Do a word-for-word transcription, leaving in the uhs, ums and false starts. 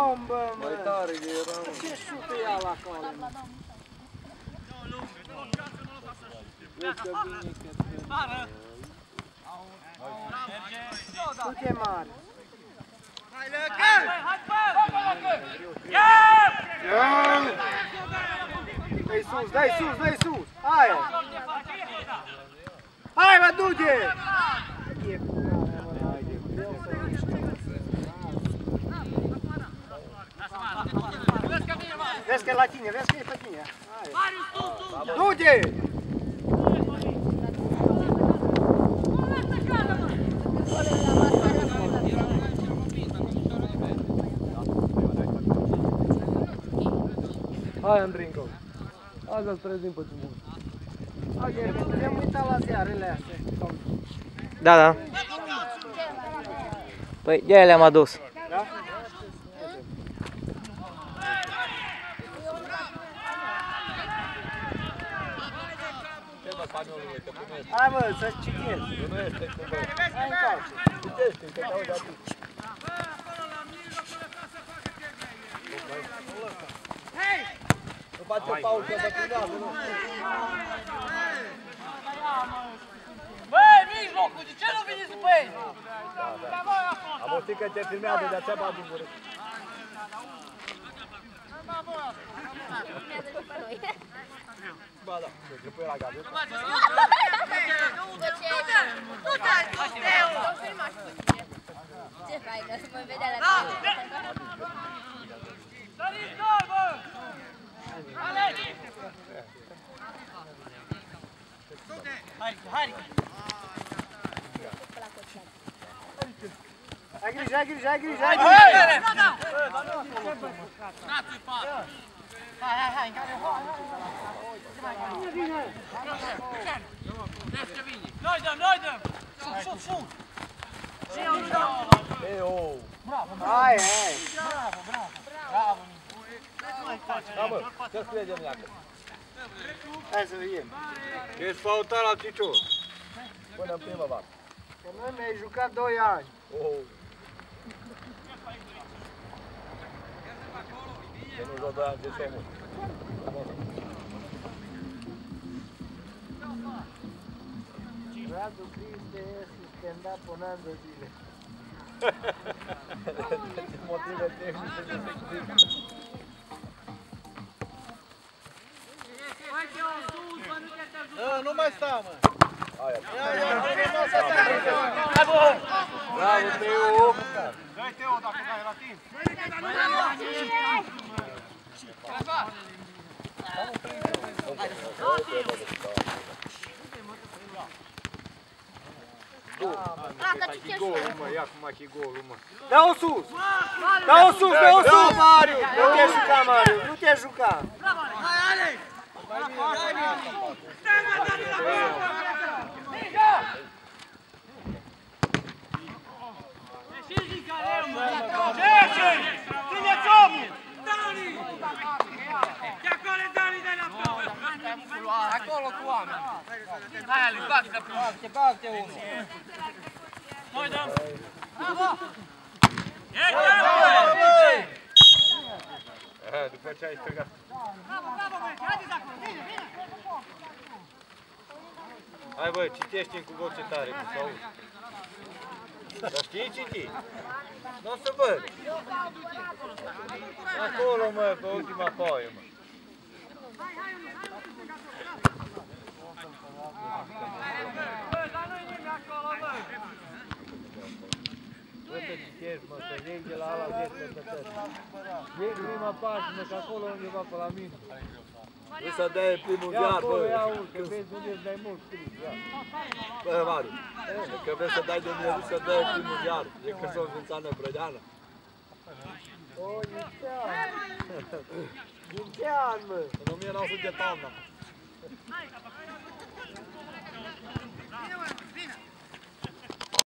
bombă, mă! Mai tare că era, mă. Ce șută ia la acolo, mă? Vezi că bine că... Du-te mare! Hai, Lăcă! Hai, Dai sus, dai sus, dai sus! Aia! Hai, mă, du-te! Vezi că e la tine, vezi că e pe tine. Du-te! Hai, Andrinco. Hai să-ți prezint pe ce bun. Hai, ne-am uitat la ziarele astea. Da, da. Păi, de aia le-am adus. Da? Hai, mă, să citesc. Nu este cum bă. Hai, încoace. Citește, că te auzi atunci. Nu face pauză de primează, nu? Băi, mijlocul, de ce nu veniți după ei? Am auzit că te filmează, de aceea m-am din gură. Ba da, te pui la gază. Ce faină, să mă vedea la tine. Săriți doi, bă! Alex! Hai, hai! Ai grijă, ai grijă, ai grijă, ai Hai, grijă! hai, Nați-i pas! Hai, hai, hai, care Noi dăm, noi dăm! Șut, șut, șut! E, o! Hai, hai! Bravo, bravo! Bravo, Da, bă, ce-ți crede, neacă? Hai să vedem. Ești fautat la picior. Până în primăvară. Că noi mi-ai jucat doi ani. Oh. Că nu joc doi ani de somn. Radu Criste e suspendat pe un an de zile. Motive tehnice de securitate. Nu mai sta, mă! Aia. Ia, ia, ia, să Bravo! Bravo, Teo! Dă-i Teo dacă dai la timp. Golul, mă, ia cum și golul, mă. Dă-o sus! Dă-o sus, dă-o sus, Mariu! Nu te juca, Mariu, nu te juca! Hai, Alex! Țineți omul! Dani! De acolo, Dani, de la acolo! Acolo cu oameni! Hai, Alex, bagă-te pe unul! Bagă-te unul! Noi dăm! Bravo! Aha, după ce ai strigat. Bravo, bravo, băieți! Haideți acolo! Bine, bine! Hai, bă, citește-mi cu voce tare, cu să auzi. Dar știi citi? Nu o să văd. Acolo, mă, pe ultima foaie, mă. Bă, dar nu-i nimeni acolo, bă! Bă, să citești, mă, să iei de la ala zece săptămâni. Iei prima pagină, că acolo undeva pe la mine. Nu să dai primul ziar, bă. Ia acolo, ia că vezi unde ești mai mult scris, ia. Bă, Mariu, că vrei să dai de mine, nu să dai primul ziar. E că s-o învățat Năbrădeană. O, din ce an? Din ce an, mă? În o mie nouă sute de toamna. Bine, mă, bine!